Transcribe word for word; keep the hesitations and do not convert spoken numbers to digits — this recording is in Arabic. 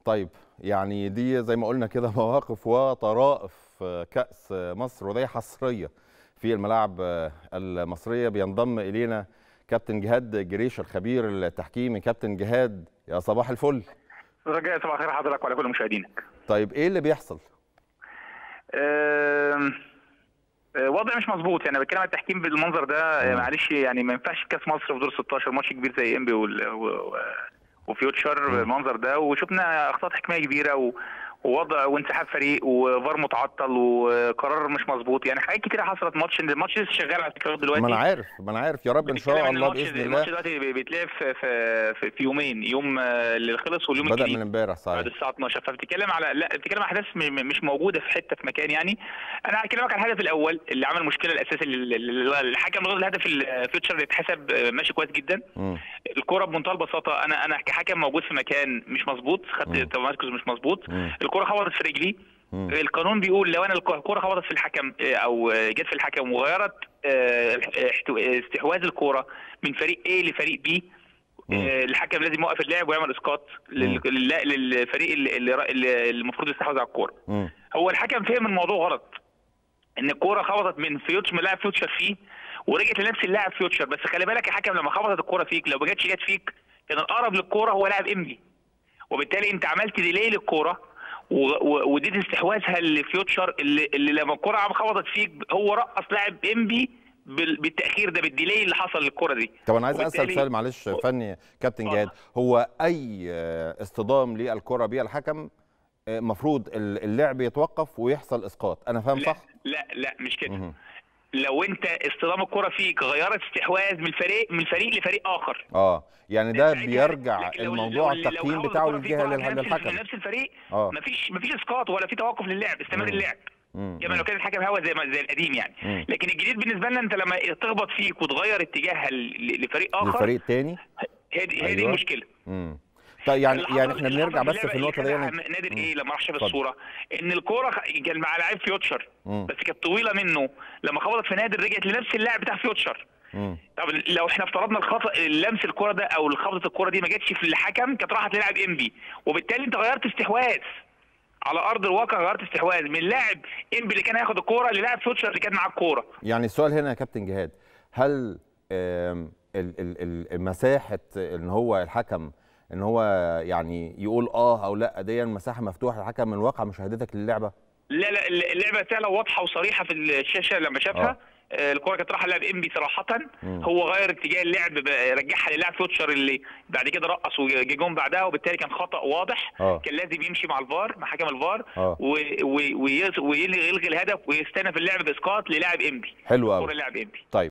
طيب يعني دي زي ما قلنا كده مواقف وطرائف كأس مصر، ودي حصرية في الملاعب المصرية. بينضم إلينا كابتن جهاد جريشة الخبير التحكيمي. كابتن جهاد يا صباح الفل. رجاء صباح الخير حضرتك وعلى كل مشاهدينك. طيب ايه اللي بيحصل؟ أه وضع مش مظبوط، يعني بتكلم عن التحكيم بالمنظر ده. معلش يعني ما ينفعش في كاس مصر في دور ستاشر ماتش كبير زي انبي وفيوتشر بالمنظر ده، وشفنا اخطاء تحكيميه كبيره و... ووضع وانسحاب فريق وفار متعطل وقرار مش مظبوط، يعني حاجات كتيره حصلت. ماتش الماتش لسه شغال على فكره دلوقتي. ما انا عارف ما انا عارف يا رب ان شاء الله باذن الله. الماتش دلوقتي بيتلعب في, في في يومين، يوم اللي خلص واليوم الجديد بدأ من امبارح صحيح بعد الساعه اتناشر. فبتتكلم على لا بتتكلم على احداث مش موجوده في حته في مكان. يعني انا هكلمك على الهدف الاول اللي عمل المشكله الاساسي. الحكم لغايه الهدف الفيوتشر اللي اتحسب ماشي كويس جدا. م. الكره بمنتهى البساطه، انا انا كحكم موجود في مكان مش مظبوط، خدت تمركز مش مظبوط، الكره خبطت في رجلي. مم. القانون بيقول لو انا الكره خبطت في الحكم او جت في الحكم وغيرت استحواذ الكره من فريق A لفريق B، الحكم لازم يوقف اللعب ويعمل اسقاط للفريق اللي المفروض يستحوذ على الكوره. هو الحكم فهم الموضوع غلط، ان الكوره خبطت من فيوتشر، من لاعب فيوتشر فيه ورجعت لنفس اللاعب فيوتشر. بس خلي بالك يا حكم، لما خبطت الكوره فيك لو ما جاتش جت فيك كان الاقرب للكوره هو لاعب انبي، وبالتالي انت عملت ديلي للكوره ودي استحواذها لفيوتشر اللي, اللي لما الكره عم خبطت فيك هو رقص لاعب انبي بالتاخير ده، بالديلي اللي حصل للكره دي. طب انا عايز اسال سؤال معلش فني كابتن جهاد، هو اي اصطدام للكره بيها الحكم المفروض اللعب يتوقف ويحصل اسقاط، انا فاهم صح؟ لا لا مش كده. لو انت اصطدام الكره فيك غيرت استحواذ من فريق من فريق لفريق اخر، اه يعني ده بيرجع الموضوع التقييم بتاعه للجهه للحكم نفس الفريق، آه. مفيش مفيش اسقاط ولا في توقف للعب، استمر اللعب كما لو كان الحكم هوا زي ما زي القديم يعني. مم. لكن الجديد بالنسبه لنا انت لما تخبط فيك وتغير اتجاهها لفريق اخر، لفريق تاني، هي دي هي دي المشكله. امم طيب يعني يعني احنا بنرجع بس في النقطه دي. نادر ايه لما راح شاف الصوره ان الكوره كان مع لاعب فيوتشر مم. بس كانت طويله منه، لما خبطت في نادر رجعت لنفس اللاعب بتاع فيوتشر. مم. طب لو احنا افترضنا الخطا لمس الكوره ده او خبطه الكوره دي ما جاتش في الحكم، كانت راحت للاعب انبي، وبالتالي انت غيرت استحواذ على ارض الواقع، غيرت استحواذ من لاعب انبي اللي كان هياخد الكوره للاعب فيوتشر اللي كان معاه الكوره. يعني السؤال هنا يا كابتن جهاد، هل مساحه ان هو الحكم ان هو يعني يقول اه او لا دي مساحه مفتوحه للحكم من واقع مشاهدتك للعبه؟ لا لا اللعبه سهله وواضحه وصريحه في الشاشه لما شافها. آه. الكره كانت رايحه للاعب انبي صراحه. مم. هو غير اتجاه اللعب، رجعها للاعب فيوتشر اللي بعد كده رقص وجي جون بعدها، وبالتالي كان خطا واضح. أوه. كان لازم يمشي مع الفار مع حكم الفار ويلغي الهدف ويستنى في اللعب باسقاط للاعب انبي. حلو قوي. لاعب انبي. طيب